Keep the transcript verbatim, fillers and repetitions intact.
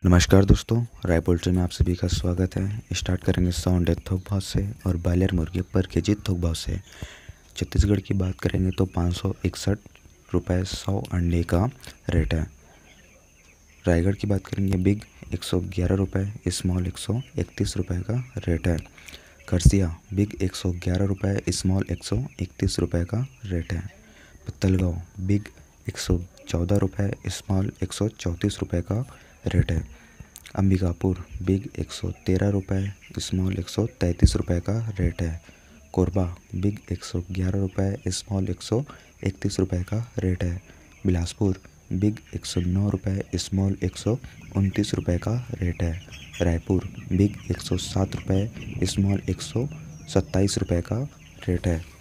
नमस्कार दोस्तों, रायपुर में आप सभी का स्वागत है। स्टार्ट करेंगे सौ अंडे थोक भाव से और बॉयलर मुर्गे पर केजी थोक भाव से। छत्तीसगढ़ की बात करेंगे तो पाँच सौ इकसठ रुपये सौ अंडे का रेट है। रायगढ़ की बात करेंगे बिग एक सौ ग्यारह रुपये, स्मॉल एक सौ इकतीस रुपये का रेट है। खरसिया बिग एक सौ ग्यारह रुपये, स्मॉल एक सौ इकतीस रुपये का रेट है। पत्तलगांव बिग एक सौ चौदह रुपये, स्मॉल एक सौ चौंतीस रुपये का रेट है। अंबिकापुर बिग एक सौ तेरह रुपये, स्मॉल एक सौ तैंतीस रुपये का रेट है। कोरबा बिग एक सौ ग्यारह रुपये, स्मॉल एक सौ इकतीस रुपये का रेट है। बिलासपुर बिग एक सौ नौ रुपये, स्मॉल एक सौ उनतीस रुपये का रेट है। रायपुर बिग एक सौ सात रुपये, स्मॉल एक सौ सत्ताईस रुपये का रेट है।